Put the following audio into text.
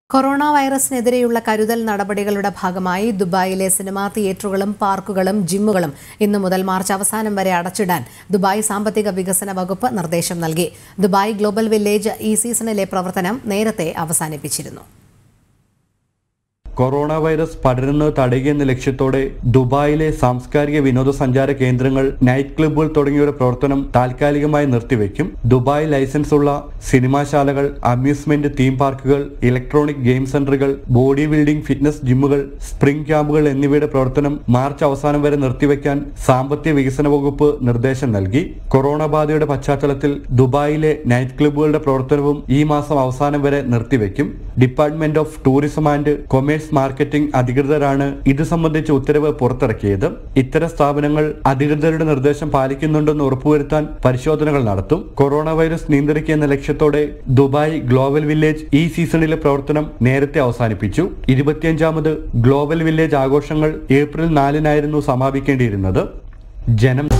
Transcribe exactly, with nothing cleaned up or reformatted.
Corona വൈറസിനെതിരെയുള്ള കരുതൽ നടപടികളുടെ ഭാഗമായി ദുബായിലെ സിനിമാ തിയേറ്ററുകളും പാർക്കുകളും ജിമ്മുകളും ഇന്നു മുതൽ മാർച്ച് അവസാനം വരെ അടച്ചിടാൻ ദുബായ് സാമ്പത്തിക വികസന വകുപ്പ് നിർദ്ദേശം നൽകി. ദുബായ് ഗ്ലോബൽ വില്ലേജ് ഈ സീസണിലെ പ്രവർത്തനം നേരത്തെ അവസാനിപ്പിച്ചിരുന്നു. കൊറോണ വൈറസ് പടരുന്നത് തടയുക ലക്ഷ്യത്തോടെ ദുബായിലെ സാംസ്കാരിക വിനോദസഞ്ചാര കേന്ദ്രങ്ങൾ, നൈറ്റ് ക്ലബ്ബുകൾ തുടങ്ങിയവരുടെ പ്രവർത്തനം താൽക്കാലികമായി നിർത്തിവെക്കും. ദുബായ് ലൈസൻസ് ഉള്ള സിനിമാശാലകൾ, അമ്യൂസ്മെന്റ് തീം പാർക്കുകൾ, ഇലക്ട്രോണിക് ഗെയിം സെന്ററുകൾ, ബോഡി ബിൽഡിംഗ്, ഫിറ്റ്നസ് ജിമ്മുകൾ, സ്പ്രിംഗ് ക്യാമ്പുകൾ എന്നിവയുടെ പ്രവർത്തനം മാർച്ച് അവസാനം വരെ നിർത്തിവെക്കാൻ സാമ്പത്തിക വികസന വകുപ്പ് നിർദ്ദേശം നൽകി. കൊറോണ ബാധയുടെ പശ്ചാത്തലത്തിൽ ദുബായിലെ നൈറ്റ് ക്ലബ്ബുകളുടെ പ്രവർത്തനവും ഈ മാസം അവസാനം വരെ നിർത്തിവെക്കും. Department of tourism and commerce marketing അധികൃതരാണ് ഇത് സംബന്ധിച്ച ഉത്തരവ് പുറത്തിറക്കിയത്. ഇത്തരം സ്ഥാപനങ്ങൾ അധികൃതരുടെ നിർദ്ദേശം പാലിക്കുന്നുണ്ടെന്ന് ഉറപ്പുവരുത്താൻ പരിശോധനകൾ നടത്തും. കൊറോണ വൈറസ് നിയന്ത്രിക്കുക എന്ന ലക്ഷ്യത്തോടെ ദുബായ് ഗ്ലോബൽ വില്ലേജ് ഈ സീസണിലെ പ്രവർത്തനം നേരത്തെ അവസാനിപ്പിച്ചു. ഇരുപത്തിയഞ്ചാമത് ഗ്ലോബൽ വില്ലേജ് ആഘോഷങ്ങൾ ഏപ്രിൽ നാലിനായിരുന്നു സമാപിക്കേണ്ടിയിരുന്നത്. ജനം